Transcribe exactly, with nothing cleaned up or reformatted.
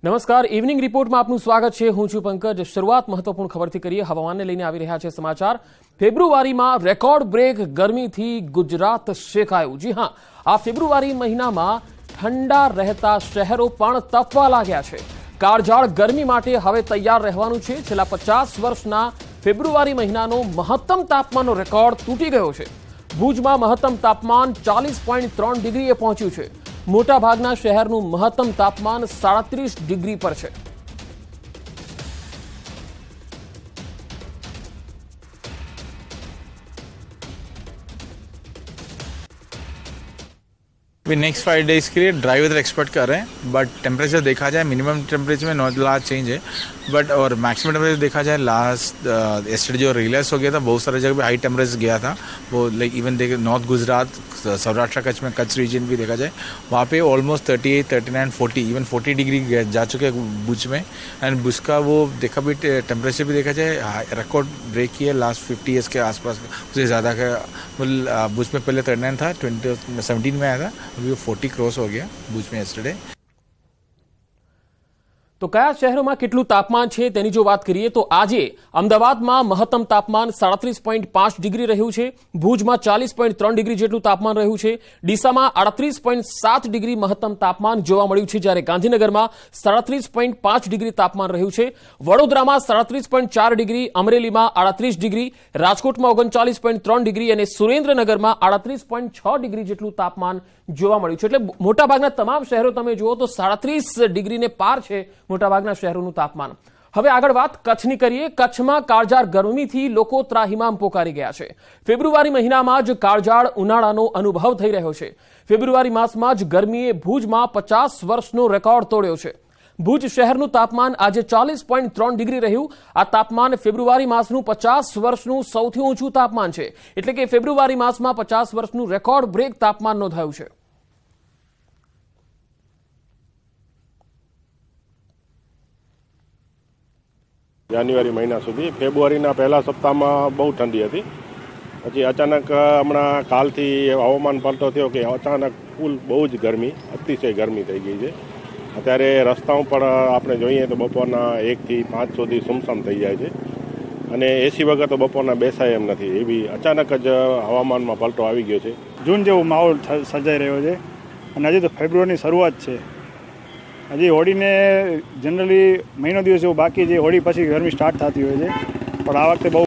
નમસ્કાર, ઇવનિંગ રિપોર્ટમાં આપનું સ્વાગત છે। હું છું પંકજ। શરૂઆત મહત્વપૂર્ણ ખબરથી કરીએ। હવામાનને લઈને આવી રહ્યા છે સમાચાર। ફેબ્રુઆરીમાં રેકોર્ડ બ્રેક ગરમીથી ગુજરાત શેકાયું। જી હા, આ ફેબ્રુઆરી મહિનામાં ઠંડા રહેતા શહેરો પણ તપવા લાગ્યા છે। કાળઝાળ ગરમી માટે હવે તૈયાર રહેવાનું છે। છેલ્લા પચાસ વર્ષના ફેબ્રુઆરી મહિનાનો મહત્તમ તાપમાનનો રેકોર્ડ તૂટી ગયો છે। ભુજમાં મહત્તમ તાપમાન ચાલીસ પોઈન્ટ ત્રણ ડિગ્રીએ પહોંચ્યું છે। મોટા ભાગના શહેરનું મહત્તમ તાપમાન સાડત્રીસ ડિગ્રી પર છે। अभी नेक्स्ट फाइव डेज के लिए ड्राई वेदर एक्सपेक्ट कर रहे हैं, बट टेम्परेचर देखा जाए मिनिमम टेम्परेचर में नॉट लार्ज चेंज है, बट और मैक्सिमम टेम्परेचर देखा जाए लास्ट एस्टरडे जो रियलाइज हो गया था, बहुत सारे जगह पे हाई टेम्परेचर गया था। वो लाइक इवन देखे नॉर्थ गुजरात, सौराष्ट्र कच्छ में कच्छ रीजन भी देखा जाए, वहाँ पे almost thirty eight thirty nine forty even forty degree जा चुके हैं भुज में। एंड भुज का वो देखा भी टेम्परेचर भी देखा जाए रिकॉर्ड ब्रेक किया लास्ट फिफ्टी ईयर्स के आसपास, उससे ज़्यादा का भुज में पहले थर्टी नाइन था, ट्वेंटी सेवनटीन में आया था, अभी वो फोर्टी क्रॉस हो गया भुज में एस्टरडे। તો કયા શહેરોમાં કેટલું તાપમાન છે તેની જો વાત કરીએ તો આજે અમદાવાદમાં મહત્તમ તાપમાન સાડત્રીસ પોઈન્ટ પાંચ ડિગ્રી રહ્યું છે। ભુજમાં ચાલીસ પોઈન્ટ ત્રણ ડિગ્રી જેટલું તાપમાન રહ્યું છે। ડીસામાં આડત્રીસ પોઈન્ટ સાત ડિગ્રી મહત્તમ તાપમાન જોવા મળ્યું છે, જ્યારે ગાંધીનગરમાં સાડત્રીસ પોઈન્ટ પાંચ ડિગ્રી તાપમાન રહ્યું છે। વડોદરામાં સાડત્રીસ પોઈન્ટ ચાર ડિગ્રી, અમરેલીમાં આડત્રીસ ડિગ્રી, રાજકોટમાં ઓગણચાલીસ પોઈન્ટ ત્રણ ડિગ્રી અને સુરેન્દ્રનગરમાં આડત્રીસ પોઈન્ટ છ ડિગ્રી જેટલું તાપમાન જોવા મળ્યું છે। એટલે મોટાભાગના તમામ શહેરો તમે જુઓ તો સાડત્રીસ ડિગ્રીને પાર છે મોટાભાગના શહેરોનું તાપમાન। હવે આગળ વાત કચ્છની કરીએ। કચ્છમાં કાળઝાળ ગરમીથી લોકો ત્રાહિમામ પોકારી ગયા છે। ફેબ્રુઆરી મહિનામાં જ કાળઝાળ ઉનાળાનો અનુભવ થઈ રહ્યો છે। ફેબ્રુઆરી માસમાં જ ગરમીએ ભુજમાં પચાસ વર્ષનો રેકોર્ડ તોડ્યો છે। ભુજ શહેરનું તાપમાન આજે ચાલીસ પોઈન્ટ ત્રણ ડિગ્રી રહ્યું। આ તાપમાન ફેબ્રુઆરી માસનું પચાસ વર્ષનું સૌથી ઊંચું તાપમાન છે, એટલે કે ફેબ્રુઆરી માસમાં પચાસ વર્ષનું રેકોર્ડ બ્રેક તાપમાન નોંધાયું છે। જાન્યુઆરી મહિના સુધી ફેબ્રુઆરીના પહેલા સપ્તાહમાં બહુ ઠંડી હતી, પછી અચાનક હમણાં કાલથી હવામાન પલટો થયો કે અચાનક ફૂલ બહુ જ ગરમી, અતિશય ગરમી થઈ ગઈ છે। અત્યારે રસ્તાઓ પણ આપણે જોઈએ તો બપોરના એકથી પાંચ સુધી સુમસામ થઈ જાય છે અને એસી વગર તો બપોરના બેસાય એમ નથી, એવી અચાનક જ હવામાનમાં પલટો આવી ગયો છે। જૂન જેવો માહોલ સર્જાઈ રહ્યો છે અને હજી તો ફેબ્રુઆરીની શરૂઆત છે। હજી હોળીને જનરલી મહિનો દિવસ એવું બાકી છે, હોળી પછી ગરમી સ્ટાર્ટ થતી હોય છે, પણ આ વખતે બહુ